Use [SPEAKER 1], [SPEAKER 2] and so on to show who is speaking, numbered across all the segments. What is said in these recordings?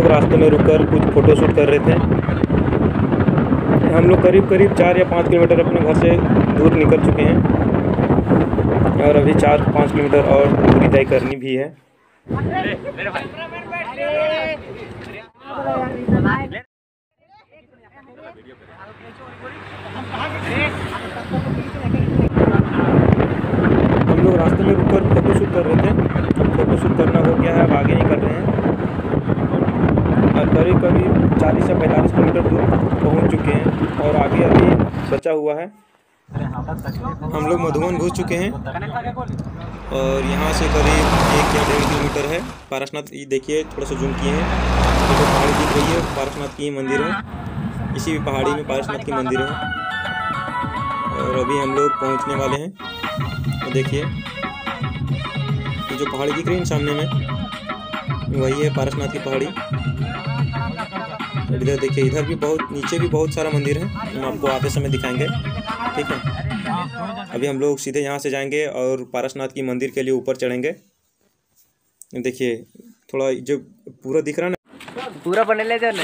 [SPEAKER 1] रास्ते में रुककर कुछ फ़ोटो शूट कर रहे थे। हम लोग करीब 4 या 5 किलोमीटर अपने घर से दूर निकल चुके हैं और अभी 4-5 किलोमीटर और दूरी तय करनी भी है। हम लोग रास्ते में रुककर फ़ोटो शूट कर रहे थे। फ़ोटो शूट करना हो गया है, अब आगे निकल रहे हैं और करीब 40 या 45 किलोमीटर दूर पहुंच चुके हैं और आगे अभी बचा हुआ है। हम लोग मधुबन घुस चुके हैं और यहाँ से करीब 1 या 1.5 किलोमीटर है पारसनाथ। ये देखिए, थोड़ा सा जूम किए हैं, ये जो पहाड़ी दिख रही है पारसनाथ की मंदिर है। इसी भी पहाड़ी में पारसनाथ की मंदिर है और अभी हम लोग पहुँचने वाले हैं। तो देखिए, ये जो पहाड़ी दिख रही है सामने में, वही है पारसनाथ की पहाड़ी। इधर देखिए, इधर भी नीचे भी बहुत सारा मंदिर है, हम आपको आते समय दिखाएंगे, ठीक है। अभी हम लोग सीधे यहाँ से जाएंगे और पारसनाथ की मंदिर के लिए ऊपर चढ़ेंगे। देखिए, थोड़ा जो पूरा दिख रहा है ना,
[SPEAKER 2] पूरा बने ले जा ले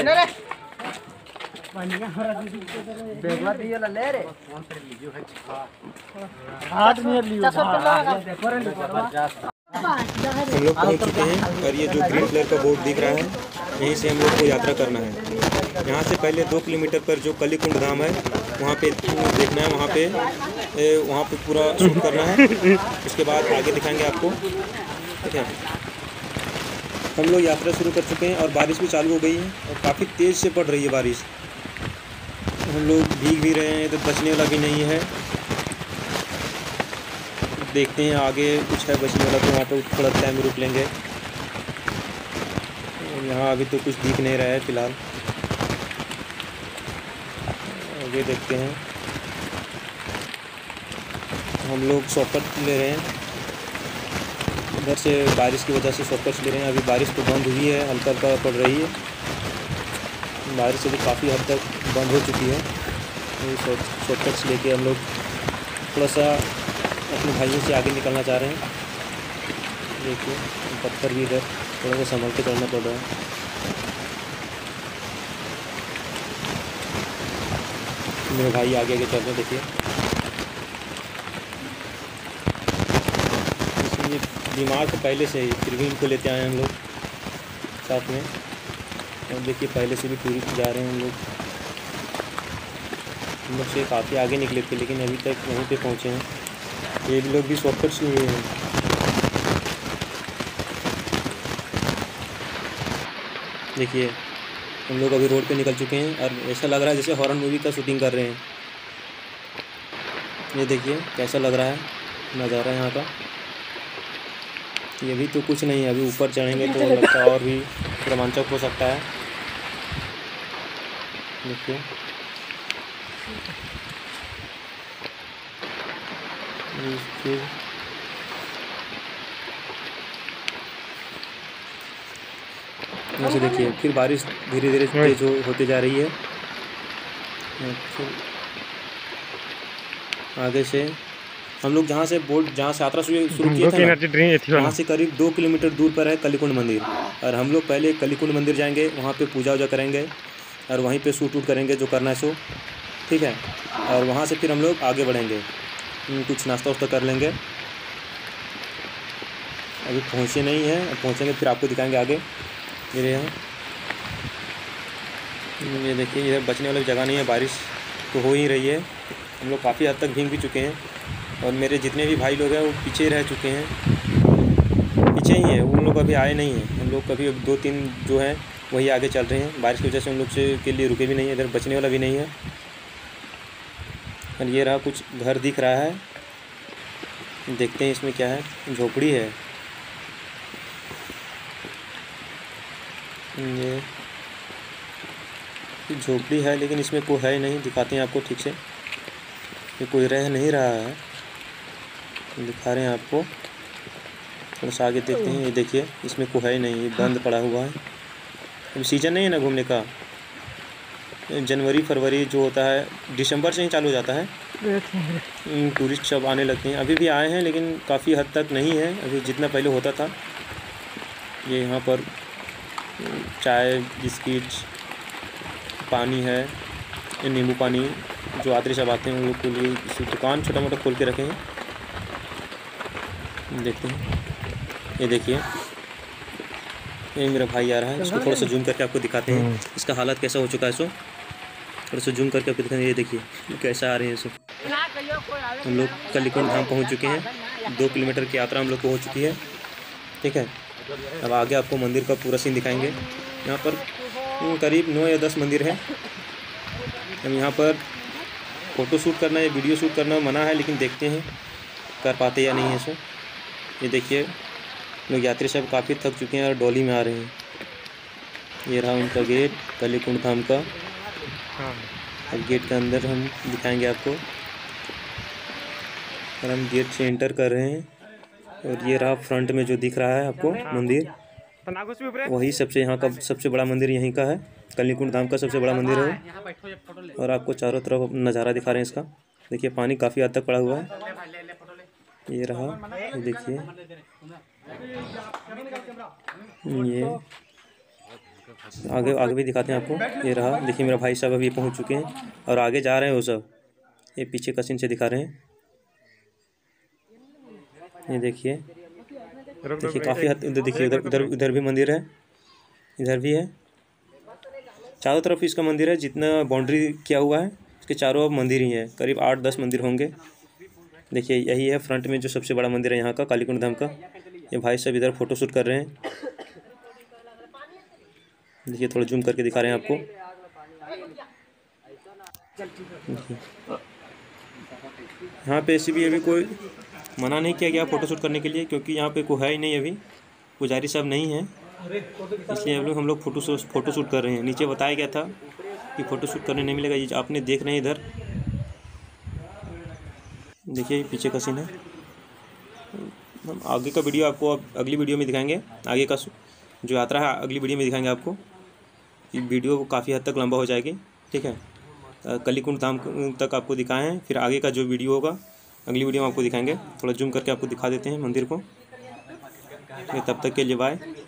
[SPEAKER 1] हम लोग पहुँच चुके हैं और ये जो ग्रीन कलर का बोर्ड दिख रहा है, यहीं से हम लोग को यात्रा करना है। यहाँ से पहले 2 किलोमीटर पर जो कलीकुंड धाम है, वहाँ पे देखना है, वहाँ पे पूरा शूट करना है। उसके बाद आगे दिखाएंगे आपको, ठीक है। हम लोग यात्रा शुरू कर चुके हैं और बारिश भी चालू हो गई है और काफ़ी तेज़ से पड़ रही है बारिश। हम लोग भीग भी रहे हैं, तो बचने वाला भी नहीं है। देखते हैं आगे कुछ है बचने वाला, तो वहाँ पर थोड़ा टाइम रुक लेंगे। यहाँ अभी तो कुछ दिख नहीं रहा है फ़िलहाल, आगे देखते हैं। हम लोग शॉर्टकट ले रहे हैं, इधर से बारिश की वजह से शॉर्टकट ले रहे हैं। अभी बारिश तो बंद हुई है, हल्का हल्का पड़ रही है बारिश, अभी काफ़ी हद तक बंद हो चुकी है। शॉर्टकट्स लेके हम लोग थोड़ा सा अपने भाइयों से आगे निकलना चाह रहे हैं। देखिए, पत्थर भी इधर थोड़ा सा संभल के चढ़ना पड़ रहा है। मेरे भाई आगे आगे चल रहे हैं, देखिए। इसलिए दिमाग तो पहले से ही, फिर भी इनको लेते आए हम लोग साथ में। और देखिए, पहले से भी टूरिस्ट जा रहे हैं हम लोग से काफ़ी आगे निकले थे, लेकिन अभी तक वहीं पे पहुँचे हैं। ये लोग भी शॉर्टकट्स लिए हैं। देखिए, हम लोग अभी रोड पे निकल चुके हैं और ऐसा लग रहा है जैसे हॉरर मूवी का शूटिंग कर रहे हैं। ये देखिए कैसा लग रहा है नज़ारा यहाँ का। ये भी तो कुछ नहीं है, अभी ऊपर चढ़ेंगे तो लगता है और भी रोमांचक हो सकता है। देखिए, फिर देखिए, फिर बारिश धीरे धीरे तेज होते जा रही है। आगे से हम लोग जहाँ से यात्रा शुरू किए थे ना, वहाँ से करीब 2 किलोमीटर दूर पर है कलीकुंड मंदिर। और हम लोग पहले कलीकुंड मंदिर जाएंगे, वहाँ पे पूजा वूजा करेंगे और वहीं पे शूट वूट करेंगे जो करना है सो, ठीक है। और वहाँ से फिर हम लोग आगे बढ़ेंगे, कुछ नाश्ता वास्ता कर लेंगे। अभी पहुँचे नहीं हैं, पहुँचेंगे फिर आपको दिखाएंगे आगे। मेरे यहाँ ये देखिए, इधर बचने वाली जगह नहीं है, बारिश तो हो ही रही है। हम लोग काफ़ी हद तक भीग भी चुके हैं और मेरे जितने भी भाई लोग हैं वो पीछे रह चुके हैं, पीछे ही हैं। उन लोग अभी आए नहीं हैं। हम लोग कभी 2-3 जो हैं वही आगे चल रहे हैं। बारिश की वजह से उन लोग के लिए रुके भी नहीं है, इधर बचने वाला भी नहीं है। और ये रहा, कुछ घर दिख रहा है, देखते हैं इसमें क्या है। झोपड़ी है ये, झोपड़ी है लेकिन इसमें कोई है नहीं। दिखाते हैं आपको ठीक से, ये कोई रह नहीं रहा है, दिखा रहे हैं आपको। थोड़ा सा आगे देखते हैं। ये देखिए, इसमें कोई है नहीं, ये बंद पड़ा हुआ है। अभी सीज़न नहीं है ना घूमने का, जनवरी फरवरी जो होता है दिसंबर से ही चालू हो जाता है। टूरिस्ट सब आने लगते हैं। अभी भी आए हैं लेकिन काफ़ी हद तक नहीं है अभी जितना पहले होता था। ये यहाँ पर चाय, बिस्किट, पानी है, ये नींबू पानी। जो यात्री सब आते हैं उन लोग के लिए इस दुकान छोटा मोटा खोल के रखे हैं। देखते हैं, ये देखिए, ये मेरा भाई आ रहा है। इसको थोड़ा सा जूम करके आपको दिखाते हैं इसका हालत कैसा हो चुका है। सो थोड़ा सा जूम करके आपको दिखाते हैं। ये देखिए कैसा आ रहे हैं। सो हम लोग कलिकुंड धाम पहुंच चुके हैं। 2 किलोमीटर की यात्रा हम लोग को हो चुकी है। ठीक है, अब आगे आपको मंदिर का पूरा सीन दिखाएंगे। यहाँ पर करीब 9 या 10 मंदिर है। हम यहाँ पर फ़ोटो शूट करना या वीडियो शूट करना मना है, लेकिन देखते हैं कर पाते या नहीं है। सो ये देखिए, लोग यात्री सब काफ़ी थक चुके हैं और डोली में आ रहे हैं। ये रहा उनका गेट कलिकुंड धाम का। अब गेट के अंदर हम दिखाएंगे आपको, और हम गेट से एंटर कर रहे हैं। और ये रहा फ्रंट में जो दिख रहा है आपको मंदिर, वही सबसे यहाँ का सबसे बड़ा मंदिर यहीं का है। कलिकुंड धाम का सबसे बड़ा मंदिर है। और आपको चारों तरफ नज़ारा दिखा रहे हैं इसका। देखिए पानी काफ़ी हद तक पड़ा हुआ है। ये रहा, ये देखिए, ये आगे आगे भी दिखाते हैं आपको। ये रहा, देखिए मेरा भाई साहब अभी पहुंच चुके हैं और आगे जा रहे हैं वो सब। ये पीछे का सीन से दिखा रहे हैं। ये देखिए, देखिए काफ़ी हद इधर देखिए, इधर भी मंदिर है, इधर भी है। चारों तरफ इसका मंदिर है। जितना बाउंड्री किया हुआ है इसके चारों मंदिर ही है। करीब 8-10 मंदिर होंगे। देखिए यही है फ्रंट में जो सबसे बड़ा मंदिर है यहाँ का, कालीकुंड धाम का। ये भाई सब इधर फ़ोटो शूट कर रहे हैं। देखिए थोड़ा जूम करके दिखा रहे हैं आपको। यहाँ पे ऐसे भी अभी कोई मना नहीं किया गया फ़ोटो शूट करने के लिए, क्योंकि यहाँ पे कोई है ही नहीं, अभी पुजारी साहब नहीं हैं, इसलिए हम लोग फ़ोटो शूट कर रहे हैं। नीचे बताया गया था कि फ़ोटो शूट करने नहीं मिलेगा। ये आपने देख रहे हैं इधर, देखिए पीछे का सीन है। हम आगे का वीडियो आपको अगली वीडियो में दिखाएंगे। आगे का जो यात्रा है अगली वीडियो में दिखाएंगे आपको। ये वीडियो काफ़ी हद तक लंबा हो जाएगी। ठीक है, कलिकुंड धाम तक आपको दिखाएं हैं, फिर आगे का जो वीडियो होगा अगली वीडियो में आपको दिखाएंगे। थोड़ा जूम करके आपको दिखा देते हैं मंदिर को। तब तक के लिए बाय।